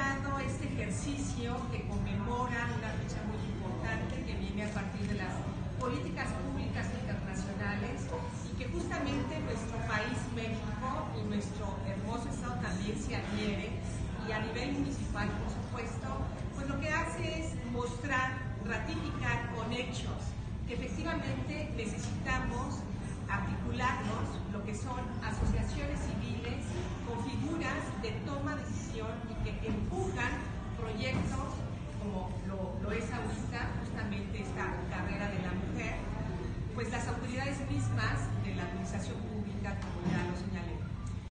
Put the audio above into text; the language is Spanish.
organizado este ejercicio que conmemora una fecha muy importante que viene a partir de las políticas públicas internacionales y que justamente nuestro país, México, y nuestro hermoso estado también se adhiere, y a nivel municipal, por supuesto, pues lo que hace es mostrar, ratificar con hechos que efectivamente necesitamos articularnos, lo que son asociaciones civiles con figuras de toma de decisión y que empujan